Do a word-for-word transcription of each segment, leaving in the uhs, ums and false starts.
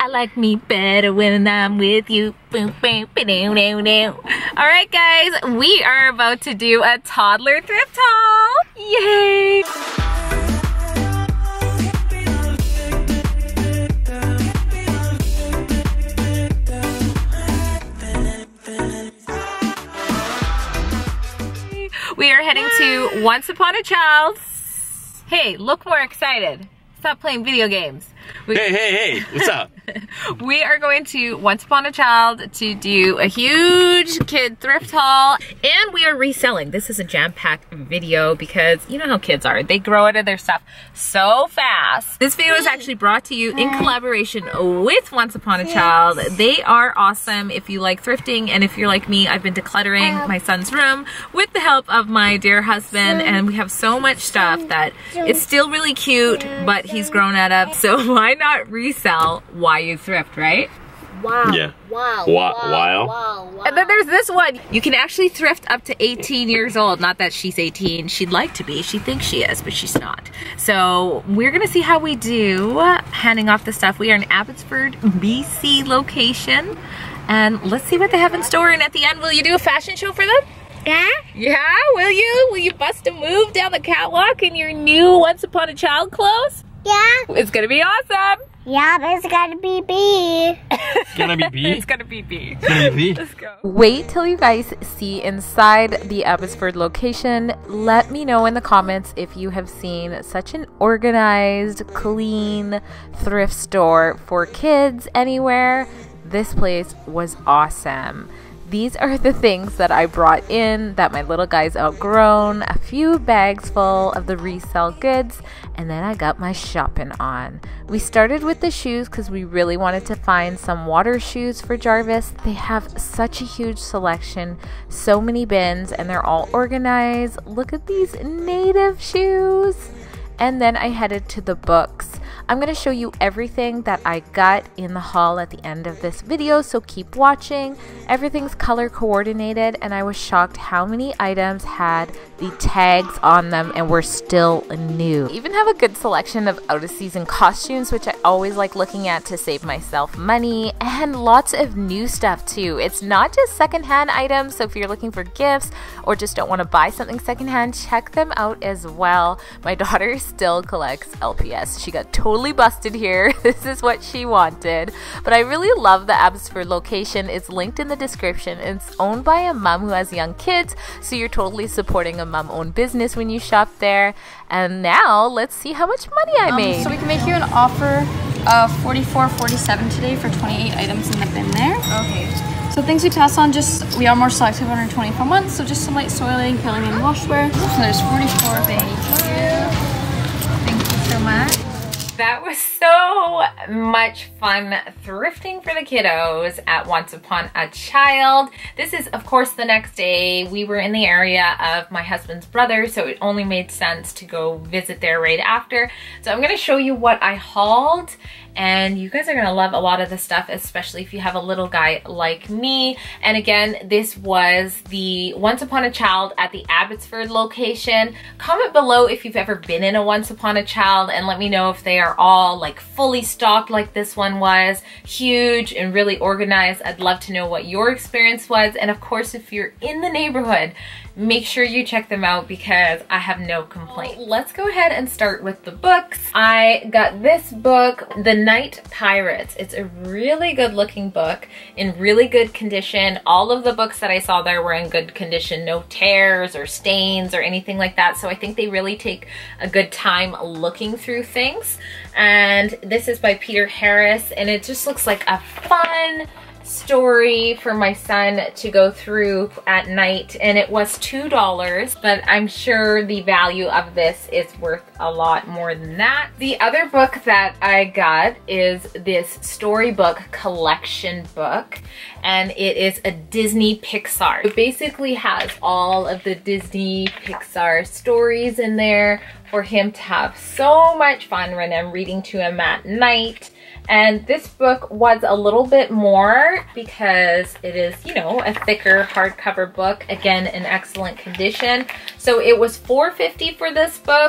I like me better when I'm with you. All right, guys, we are about to do a toddler thrift haul. Yay! We are heading to Once Upon a Child. Hey, look more excited. Stop playing video games. We, hey, hey, hey, what's up? We are going to Once Upon a Child to do a huge kid thrift haul, and we are reselling. This is a jam-packed video because you know how kids are. They grow out of their stuff so fast. This video is actually brought to you in collaboration with Once Upon a Child. They are awesome if you like thrifting, and if you're like me, I've been decluttering my son's room with the help of my dear husband, and we have so much stuff that it's still really cute, but he's grown out of, so why not resell while you thrift, right? Wow. Yeah. Wow. Wow. Wow. Wow. Wow. Wow. And then there's this one. You can actually thrift up to eighteen years old. Not that she's eighteen. She'd like to be. She thinks she is, but she's not. So we're gonna see how we do handing off the stuff. We are in Abbotsford, B C location. And let's see what they have in store. And at the end, will you do a fashion show for them? Yeah? Yeah, will you? Will you bust a move down the catwalk in your new Once Upon a Child clothes? Yeah. It's gonna be awesome. Yeah, but it's gotta be B. It's gonna be B? It's gonna be B. It's gonna be B? Let's go. Wait till you guys see inside the Abbotsford location. Let me know in the comments if you have seen such an organized, clean thrift store for kids anywhere. This place was awesome. These are the things that I brought in that my little guy's outgrown, a few bags full of the resell goods, and then I got my shopping on. We started with the shoes because we really wanted to find some water shoes for Jarvis. They have such a huge selection, so many bins, and they're all organized. Look at these native shoes. And then I headed to the books. I'm going to show you everything that I got in the haul at the end of this video, so keep watching. Everything's color coordinated, and I was shocked how many items had the tags on them and were still new. Even have a good selection of out of season costumes, which I always like looking at to save myself money, and lots of new stuff too. It's not just secondhand items, so if you're looking for gifts or just don't want to buy something secondhand, check them out as well. My daughter still collects L P S. She got totally busted here. This is what she wanted. But I really love the Abbotsford location. It's linked in the description. It's owned by a mom who has young kids, so you're totally supporting a mom-owned business when you shop there. And now let's see how much money I made. Um, so we can make you an offer of forty-four forty-seven today for twenty-eight items in the bin there. Okay. So things we pass on, just we are more selective on our twenty-four months, so just some light soiling, peeling, and washwear. So there's forty-four. Thank you. Thank you so much. That was so much fun thrifting for the kiddos at Once Upon a Child. This is, of course, the next day. We were in the area of my husband's brother, so it only made sense to go visit there right after. So I'm gonna show you what I hauled, and you guys are gonna love a lot of the stuff, especially if you have a little guy like me. And again, this was the Once Upon a Child at the Abbotsford location. Comment below if you've ever been in a Once Upon a Child, and let me know if they are all like fully stocked like this one was, huge and really organized. I'd love to know what your experience was. And of course, if you're in the neighborhood, make sure you check them out because I have no complaint. Let's go ahead and start with the books. I got this book, The Night Pirates. It's a really good looking book in really good condition. All of the books that I saw there were in good condition, no tears or stains or anything like that. So I think they really take a good time looking through things. And this is by Peter Harris, and it just looks like a fun story for my son to go through at night, and it was two dollars, but I'm sure the value of this is worth a lot more than that. The other book that I got is this storybook collection book, and it is a Disney Pixar. It basically has all of the Disney Pixar stories in there for him to have so much fun when I'm reading to him at night. And this book was a little bit more because it is, you know, a thicker hardcover book. Again, in excellent condition. So it was four fifty for this book,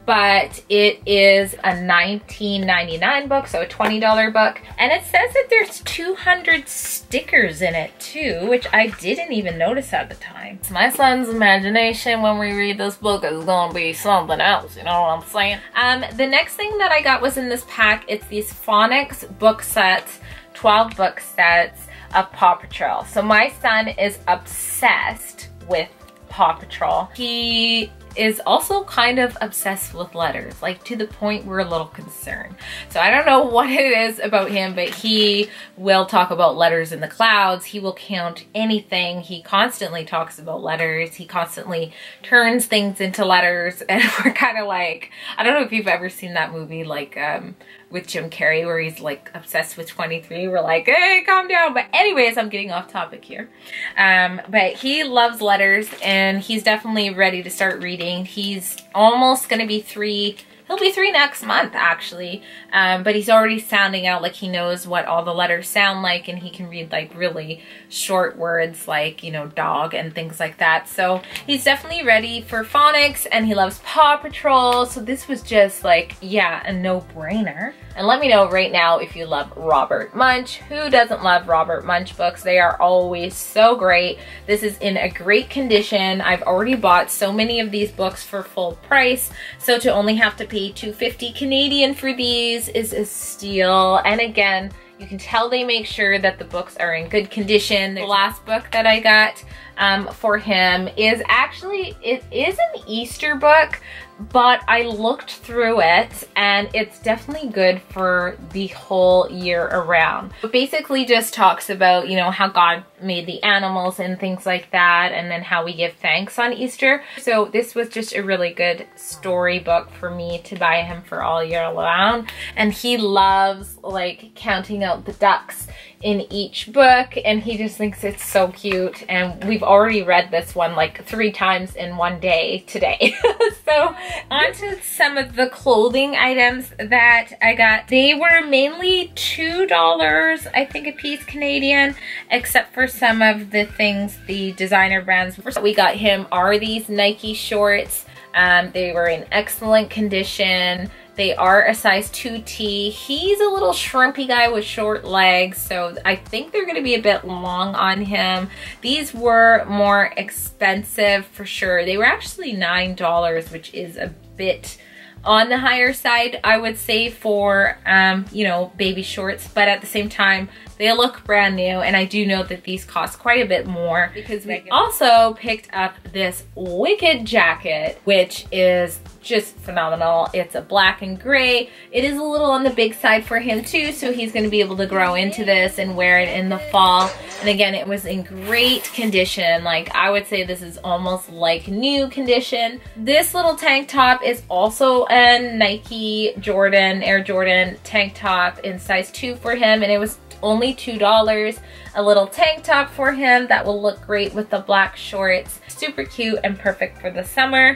but it is a nineteen ninety-nine book, so a twenty dollar book. And it says that there's two hundred stickers in it too, which I didn't even notice at the time. My son's imagination when we read this book is gonna be something else, you know what I'm saying? Um, the next thing that I got was in this pack. It's these phonics book sets, twelve book sets of Paw Patrol. So my son is obsessed with Paw Patrol. He is also kind of obsessed with letters, like to the point we're a little concerned. So I don't know what it is about him, but he will talk about letters in the clouds. He will count anything. He constantly talks about letters. He constantly turns things into letters. And we're kind of like, I don't know if you've ever seen that movie, like um, with Jim Carrey, where he's like obsessed with twenty-three. We're like, hey, calm down. But anyways, I'm getting off topic here. Um, but he loves letters, and he's definitely ready to start reading. He's almost gonna be three. He'll be three next month, actually. Um, but he's already sounding out like he knows what all the letters sound like, and he can read like really short words like, you know, dog and things like that. So he's definitely ready for phonics, and he loves Paw Patrol. So this was just like, yeah, a no-brainer. And let me know right now if you love Robert Munsch. Who doesn't love Robert Munsch books? They are always so great. This is in a great condition. I've already bought so many of these books for full price, so to only have to pay two fifty Canadian for these is a steal. And again, you can tell they make sure that the books are in good condition. The last book that I got um, for him is actually, it is an Easter book, but I looked through it and it's definitely good for the whole year around. It basically just talks about, you know, how God made the animals and things like that, and then how we give thanks on Easter. So this was just a really good storybook for me to buy him for all year round. And he loves like counting out the ducks in each book, and he just thinks it's so cute. And we've already read this one like three times in one day today. So on to some of the clothing items that I got. They were mainly two dollars, I think, a piece Canadian, except for some of the things, the designer brands we got him are these Nike shorts. Um, they were in excellent condition. They are a size two T. He's a little shrimpy guy with short legs, so I think they're gonna be a bit long on him. These were more expensive for sure. They were actually nine dollars, which is a bit on the higher side, I would say, for, um, you know, baby shorts, but at the same time, they look brand new, and I do know that these cost quite a bit more, because we also picked up this wicked jacket, which is just phenomenal. It's a black and gray. It is a little on the big side for him too, so he's going to be able to grow into this and wear it in the fall. And again, it was in great condition. Like, I would say this is almost like new condition. This little tank top is also a Nike Jordan, Air Jordan tank top in size two for him, and it was only two dollars. A little tank top for him that will look great with the black shorts. Super cute and perfect for the summer.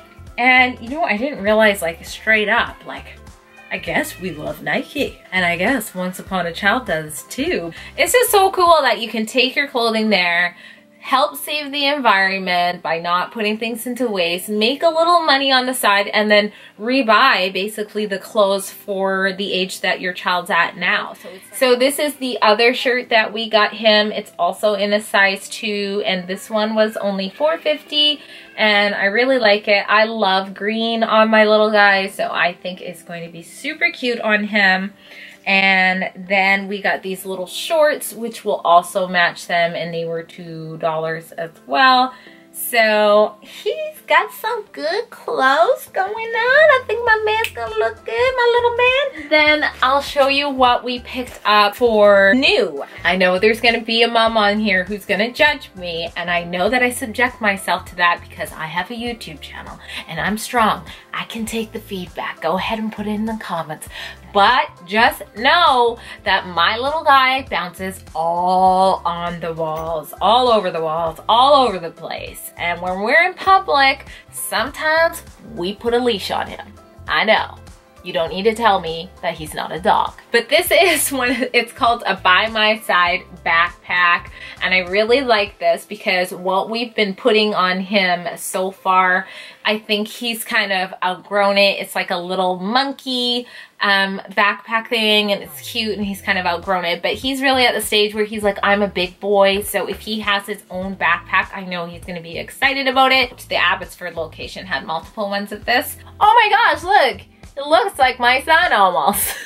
And you know, I didn't realize, like, straight up, like, I guess we love Nike. And I guess Once Upon a Child does too. It's just so cool that you can take your clothing there, help save the environment by not putting things into waste, make a little money on the side, and then rebuy basically the clothes for the age that your child's at now. So, so this is the other shirt that we got him. It's also in a size two, and this one was only four fifty, and I really like it. I love green on my little guy, so I think it's going to be super cute on him. And then we got these little shorts, which will also match them, and they were two dollars as well. So he's got some good clothes going on. I think my man's gonna look good, my little man. Then I'll show you what we picked up for new. I know there's gonna be a mom on here who's gonna judge me, and I know that I subject myself to that because I have a YouTube channel and I'm strong. I can take the feedback. Go ahead and put it in the comments. But just know that my little guy bounces all on the walls, all over the walls, all over the place. And when we're in public, sometimes we put a leash on him. I know. you don't need to tell me that he's not a dog. But this is one, it's called a By My Side backpack. And I really like this because what we've been putting on him so far, I think he's kind of outgrown it. It's like a little monkey um, backpack thing, and it's cute, and he's kind of outgrown it. But he's really at the stage where he's like, I'm a big boy, so if he has his own backpack, I know he's gonna be excited about it. The Abbotsford location had multiple ones of this. Oh my gosh, look! It looks like my son almost.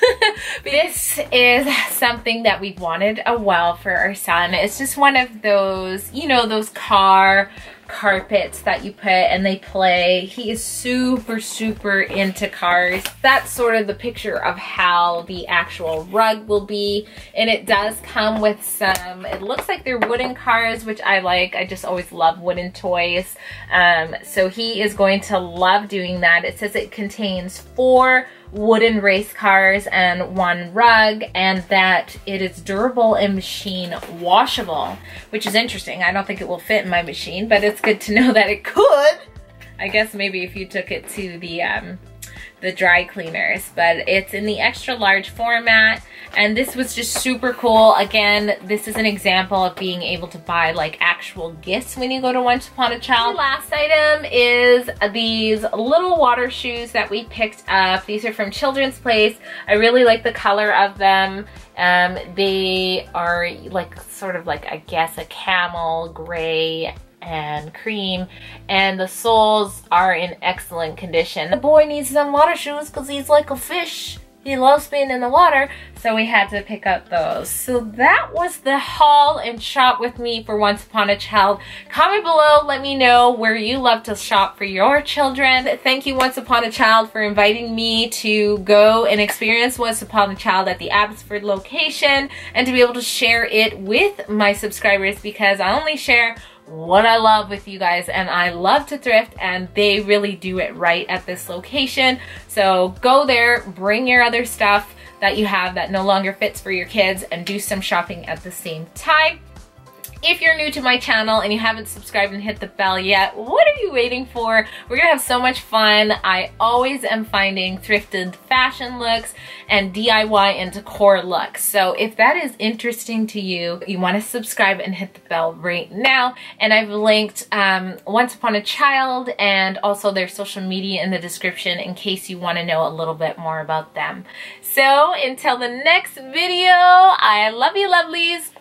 This is something that we've wanted a while for our son. It's just one of those, you know, those car carpets that you put and they play. He is super, super into cars. That's sort of the picture of how the actual rug will be. And it does come with some, it looks like they're wooden cars, which I like. I just always love wooden toys. Um, so he is going to love doing that. It says it contains four wooden race cars and one rug, and that it is durable and machine washable, which is interesting. I don't think it will fit in my machine, but it's good to know that it could. I guess maybe if you took it to the um, the dry cleaners, but it's in the extra large format. And this was just super cool. Again, this is an example of being able to buy like actual gifts when you go to Once Upon a Child. The last item is these little water shoes that we picked up. These are from Children's Place. I really like the color of them. Um, they are like sort of like, I guess, a camel gray and cream, and the soles are in excellent condition. The boy needs some water shoes because he's like a fish. He loves being in the water, so we had to pick up those. So that was the haul and shop with me for Once Upon a Child. Comment below, let me know where you love to shop for your children. Thank you, Once Upon a Child, for inviting me to go and experience Once Upon a Child at the Abbotsford location and to be able to share it with my subscribers, because I only share what I love with you guys, and I love to thrift, and they really do it right at this location. So go there, bring your other stuff that you have that no longer fits for your kids, and do some shopping at the same time. If you're new to my channel and you haven't subscribed and hit the bell yet, what are you waiting for? We're gonna have so much fun. I always am finding thrifted fashion looks and D I Y and decor looks. So if that is interesting to you, you wanna subscribe and hit the bell right now. And I've linked um, Once Upon a Child and also their social media in the description in case you wanna know a little bit more about them. So until the next video, I love you, lovelies.